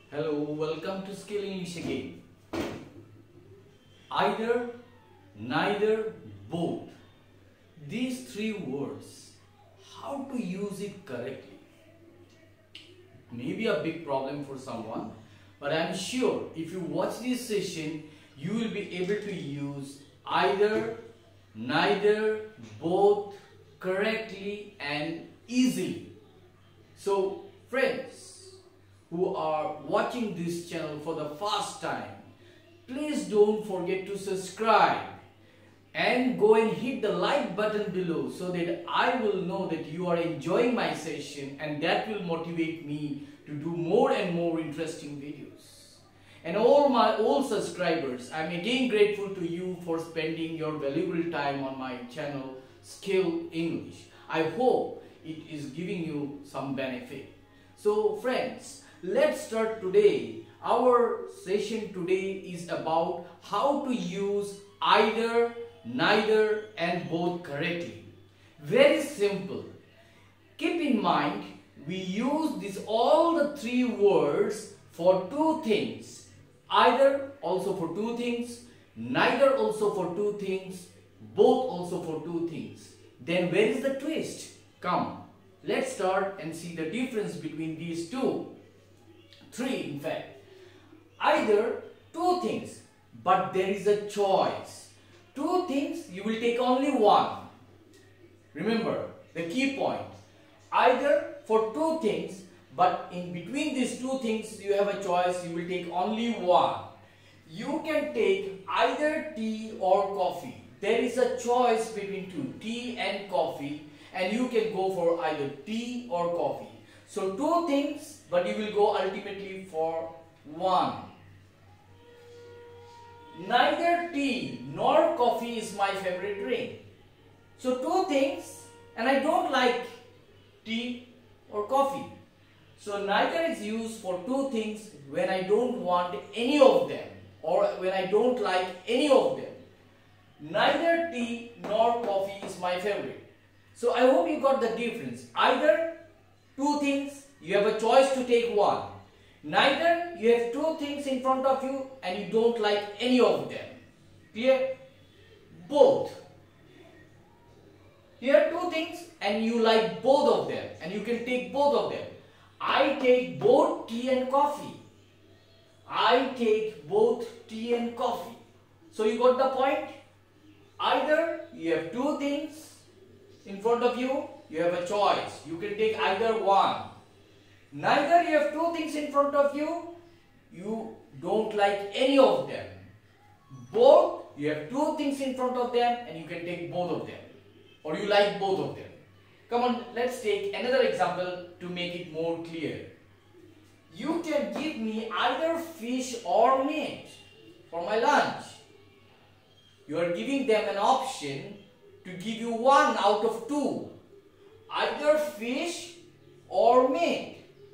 Hello, welcome to Skill English again. Either, neither, both. These three words, how to use it correctly? Maybe a big problem for someone, but I'm sure if you watch this session, you will be able to use either, neither, both correctly and easily. So, friends who are watching this channel for the first time, please don't forget to subscribe and go and hit the like button below so that I will know that you are enjoying my session, and that will motivate me to do more and more interesting videos. And all my old subscribers, I'm again grateful to you for spending your valuable time on my channel Skill English. I hope it is giving you some benefit. So friends, let's start today. Our session today is about how to use either, neither and both correctly. Very simple. Keep in mind, we use all the three words for two things. Either also for two things, neither also for two things, both also for two things. Then where is the twist? Come, let's start and see the difference between these two. Three, in fact. Either, two things, but there is a choice. Two things, you will take only one. Remember the key point. Either for two things, but in between these two things you have a choice, you will take only one. You can take either tea or coffee. There is a choice between two, tea and coffee, and you can go for either tea or coffee. So two things, but you will go ultimately for one. Neither tea nor coffee is my favorite drink. So two things, and I don't like tea or coffee. So neither is used for two things when I don't want any of them or when I don't like any of them. Neither tea nor coffee is my favorite. So I hope you got the difference. Either two things, you have a choice to take one. Neither, you have two things in front of you and you don't like any of them. Clear? Both. You have two things and you like both of them and you can take both of them. I take both tea and coffee. I take both tea and coffee. So you got the point? Either you have two things in front of you, you have a choice. You can take either one. Neither, you have two things in front of you, you don't like any of them. Both, you have two things in front of them and you can take both of them. Or you like both of them. Come on, let's take another example to make it more clear. You can give me either fish or meat for my lunch. You are giving them an option to give you one out of two. Either fish or meat.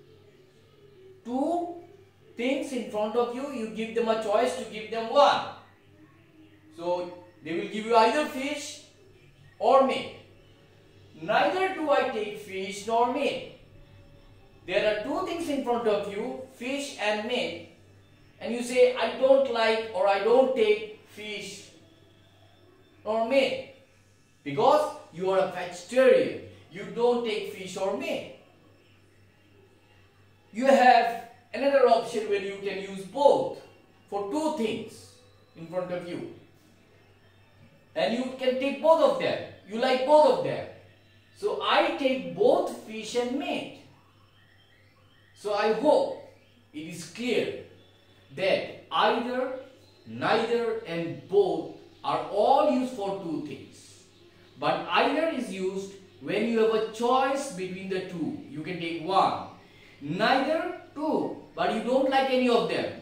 Two things in front of you, you give them a choice to give them one. So they will give you either fish or meat. Neither do I take fish nor meat. There are two things in front of you, fish and meat, and you say I don't like or I don't take fish nor meat because you are a vegetarian. You don't take fish or meat. You have another option where you can use both for two things in front of you. And you can take both of them. You like both of them. So I take both fish and meat. So I hope it is clear that either, neither and both are all used for two things. But either is used when you have a choice between the two. You can take one. Neither, two, but you don't like any of them.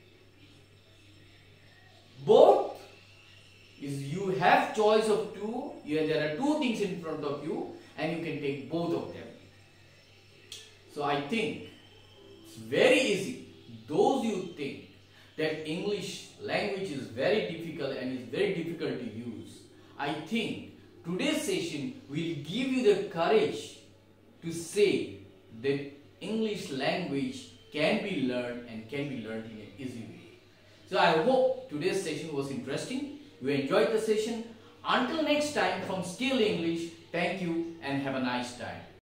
Both is you have choice of two. There are two things in front of you and you can take both of them. So I think it's very easy. Those you think that English language is very difficult and is very difficult to use, I think today's session will give you the courage to say that English language can be learned and can be learned in an easy way. So I hope today's session was interesting. You enjoyed the session. Until next time from Skill English, thank you and have a nice time.